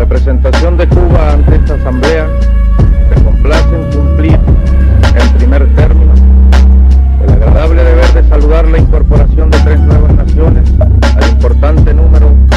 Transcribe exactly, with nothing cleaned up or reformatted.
representación de Cuba ante esta asamblea se complace en cumplir, en primer término, el agradable deber de saludar la incorporación de tres nuevas naciones al importante número